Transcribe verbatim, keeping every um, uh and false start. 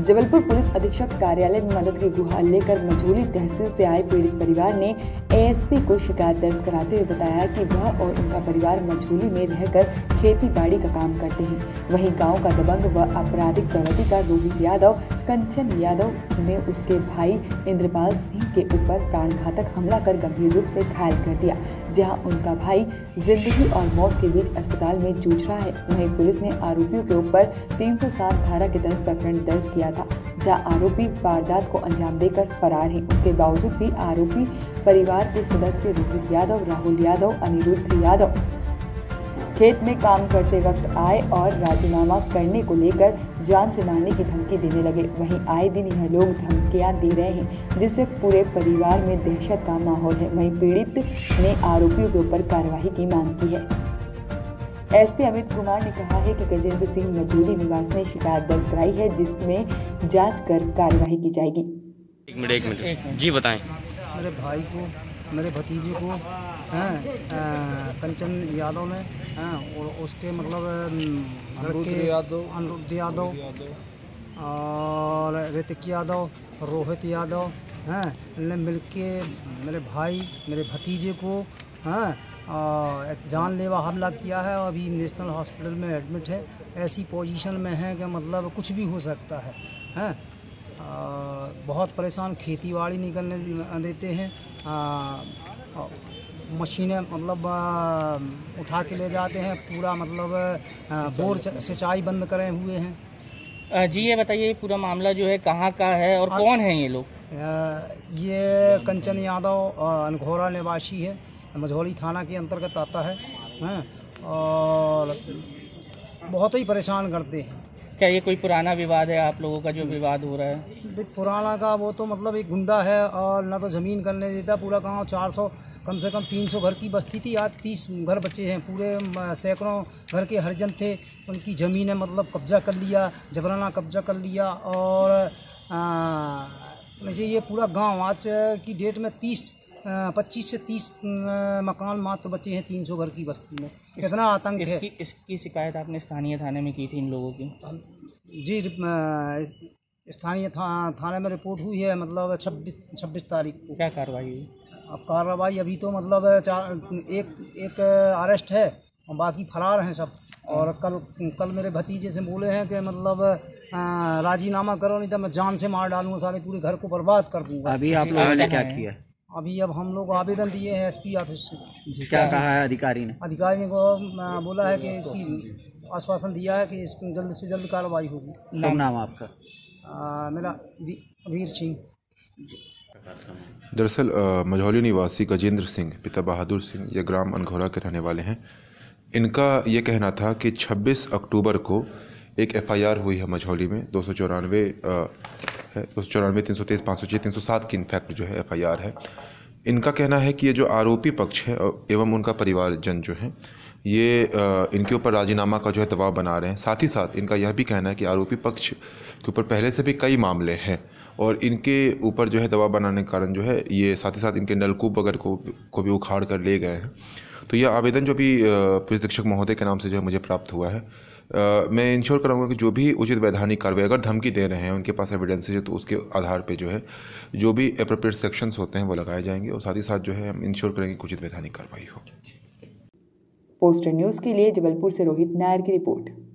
Jabalpur police अधीक्षक कार्यालय में मदद की गुहार लेकर मझौली तहसील से आए पीड़ित परिवार ने एएसपी को शिकायत दर्ज कराते हुए बताया कि वह और उनका परिवार मझौली में रहकर खेती बाड़ी का काम करते हैं। वहीं गांव का दबंग व आपराधिक प्रवृत्ति का रोहित यादव कंचन यादव ने उसके भाई इंद्रपाल सिंह के ऊपर प्राणघातक हमला कर गंभीर रूप से घायल कर दिया, जहां उनका भाई जिंदगी और मौत के बीच अस्पताल में जूझ रहा है। वहीं पुलिस ने आरोपियों के ऊपर तीन सौ सात धारा के तहत प्रकरण दर्ज किया था, जहां आरोपी वारदात को अंजाम देकर फरार है। उसके बावजूद भी आरोपी परिवार के सदस्य रोहित यादव, राहुल यादव, अनिरुद्ध यादव खेत में काम करते वक्त आए और राजीनामा करने को लेकर जान से मारने की धमकी देने लगे। वहीं आए दिन यह लोग धमकियां दे रहे हैं, जिससे पूरे परिवार में दहशत का माहौल है। वहीं पीड़ित ने आरोपियों के ऊपर कार्रवाई की मांग की है। एसपी अमित कुमार ने कहा है कि गजेंद्र सिंह मझौली निवासी ने शिकायत दर्ज कराई है, जिसमें जांच कर कार्रवाई की जाएगी। एक मिनट एक मिनट जी बताएं। मेरे भाई को, मेरे भतीजे को हैं कंचन यादव ने हैं और उसके मतलब लड़के अनिरुद्ध यादव और ऋतिक यादव, रोहित यादव हैं ने मिलके मेरे भाई, मेरे भतीजे को हैं जानलेवा हमला किया है और अभी नेशनल हॉस्पिटल में एडमिट है। ऐसी पोजीशन में है कि मतलब कुछ भी हो सकता है हैं। बहुत परेशान, खेती बाड़ी नहीं करने देते हैं, मशीनें मतलब आ, उठा के ले जाते हैं, पूरा मतलब बोर सिंचाई बंद करे हुए हैं। जी ये बताइए पूरा मामला जो है कहाँ का है और आ, कौन है ये लोग? ये कंचन यादव अनघोरा निवासी है, मझौली थाना के अंतर्गत आता है हैं और बहुत ही परेशान करते हैं। क्या ये कोई पुराना विवाद है आप लोगों का जो विवाद हो रहा है? पुराना का वो तो मतलब एक गुंडा है और ना तो ज़मीन करने देता। पूरा गांव चार सौ कम से कम तीन सौ घर की बस्ती थी, आज तीस घर बचे हैं। पूरे सैकड़ों घर के हरिजन थे, उनकी ज़मीन है मतलब कब्जा कर लिया, जबराना कब्जा कर लिया। और मुझे ये पूरा गांव आज की डेट में तीस पच्चीस से तीस मकान मात्र बचे हैं तीन सौ घर की बस्ती में। कितना आतंक है। इसकी इसकी शिकायत आपने स्थानीय थाने में की थी इन लोगों की? जी, स्थानीय था, थाने में रिपोर्ट हुई है मतलब छब्बीस छब्बीस तारीख को। क्या कार्रवाई हुई? अब कार्रवाई अभी तो मतलब एक एक अरेस्ट है और बाकी फरार हैं सब। और कल कल मेरे भतीजे से बोले हैं कि मतलब राजीनामा करो नहीं तो मैं जान से मार डालूंगा, सारे पूरे घर को बर्बाद कर दूंगा। अभी आप लोगों ने क्या किया? अभी अब हम लोग आवेदन दिए हैं एसपी ऑफिस से। क्या कहा है अधिकारी ने? अधिकारी ने को बोला है कि इसकी आश्वासन दिया है कि इस जल्द से जल्द कार्रवाई होगी। शुभ नाम आपका? आ, मेरा वी, वीर सिंह। दरअसल मझौली निवासी गजेंद्र सिंह पिता बहादुर सिंह ये ग्राम अनघोरा के रहने वाले हैं। इनका ये कहना था कि छब्बीस अक्टूबर को एक एफआईआर हुई है मझौली में, दो सौ चौरानवे है दो सौ चौरानवे तीन सौ तेईस पाँच सौ छः तीन सौ सात की इनफैक्ट जो है एफआईआर है। इनका कहना है कि ये जो आरोपी पक्ष है एवं उनका परिवारजन जो है ये इनके ऊपर राजीनामा का जो है दबाव बना रहे हैं। साथ ही साथ इनका यह भी कहना है कि आरोपी पक्ष के ऊपर पहले से भी कई मामले हैं और इनके ऊपर जो है दबाव बनाने के कारण जो है ये साथ ही साथ इनके नलकूप वगैरह को को भी उखाड़ कर ले गए हैं। तो यह आवेदन जो भी पुलिस अधीक्षक महोदय के नाम से जो है मुझे प्राप्त हुआ है, Uh, मैं इंश्योर कराऊंगा कि जो भी उचित वैधानिक कार्रवाई, अगर धमकी दे रहे हैं उनके पास एविडेंस है तो उसके आधार पे जो है जो भी एप्रोप्रिएट सेक्शंस होते हैं वो लगाए जाएंगे और साथ ही साथ जो है हम इंश्योर करेंगे कि उचित वैधानिक कार्रवाई हो। पोस्टर न्यूज़ के लिए जबलपुर से रोहित नायर की रिपोर्ट।